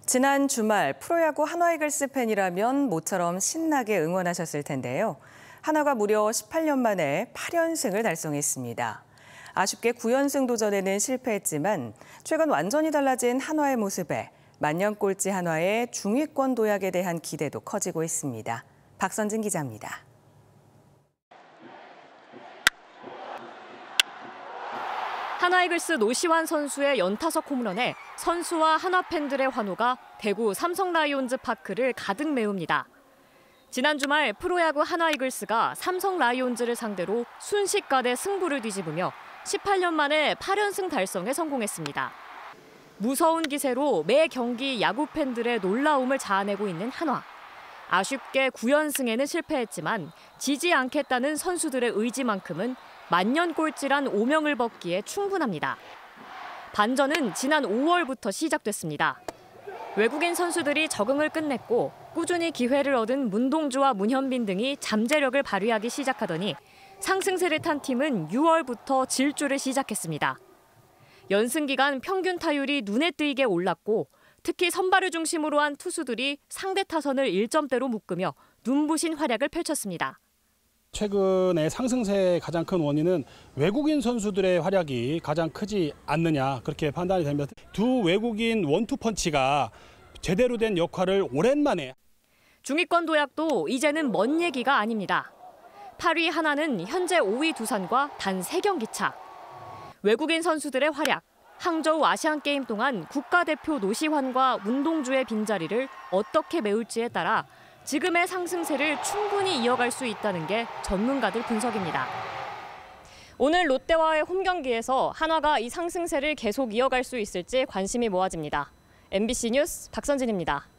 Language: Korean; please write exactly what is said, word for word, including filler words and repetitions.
지난 주말 프로야구 한화이글스 팬이라면 모처럼 신나게 응원하셨을 텐데요. 한화가 무려 십팔 년 만에 팔 연승을 달성했습니다. 아쉽게 구 연승 도전에는 실패했지만 최근 완전히 달라진 한화의 모습에 만년꼴찌 한화의 중위권 도약에 대한 기대도 커지고 있습니다. 박선진 기자입니다. 한화이글스 노시환 선수의 연타석 홈런에 선수와 한화 팬들의 환호가 대구 삼성 라이온즈 파크를 가득 메웁니다. 지난 주말 프로야구 한화이글스가 삼성 라이온즈를 상대로 순식간에 승부를 뒤집으며 십팔 년 만에 팔 연승 달성에 성공했습니다. 무서운 기세로 매 경기 야구 팬들의 놀라움을 자아내고 있는 한화. 아쉽게 구 연승에는 실패했지만 지지 않겠다는 선수들의 의지만큼은 만년꼴찌란 오명을 벗기에 충분합니다. 반전은 지난 오월부터 시작됐습니다. 외국인 선수들이 적응을 끝냈고 꾸준히 기회를 얻은 문동주와 문현빈 등이 잠재력을 발휘하기 시작하더니 상승세를 탄 팀은 유월부터 질주를 시작했습니다. 연승 기간 평균 타율이 눈에 띄게 올랐고 특히 선발을 중심으로 한 투수들이 상대 타선을 일 점대로 묶으며 눈부신 활약을 펼쳤습니다. 최근의 상승세의 가장 큰 원인은 외국인 선수들의 활약이 가장 크지 않느냐 그렇게 판단이 됩니다. 두 외국인 원투펀치가 제대로 된 역할을 오랜만에. 중위권 도약도 이제는 먼 얘기가 아닙니다. 팔 위 하나는 현재 오 위 두산과 단 세 경기 차. 외국인 선수들의 활약, 항저우 아시안게임 동안 국가대표 노시환과 문동주의 빈자리를 어떻게 메울지에 따라 지금의 상승세를 충분히 이어갈 수 있다는 게 전문가들 분석입니다. 오늘 롯데와의 홈경기에서 한화가 이 상승세를 계속 이어갈 수 있을지 관심이 모아집니다. 엠비씨 뉴스 박선진입니다.